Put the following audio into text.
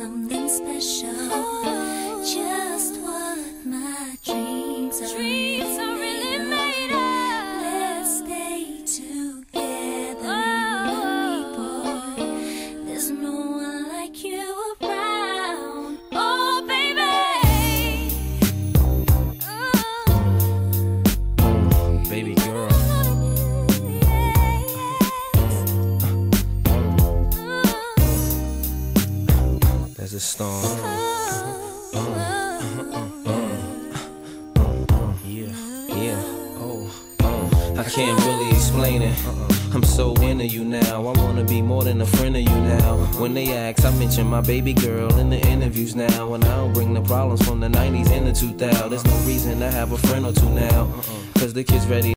something special. Just what my dreams are really made of. Let's stay together, boy. There's no one like you around. Oh, baby. Baby girl. There's a storm. I can't really explain it. I'm so into you now. I wanna be more than a friend of you now. When they ask, I mention my baby girl in the interviews now. And I don't bring the problems from the 90s and the 2000s. There's no reason to have a friend or two now, cause the kid's ready.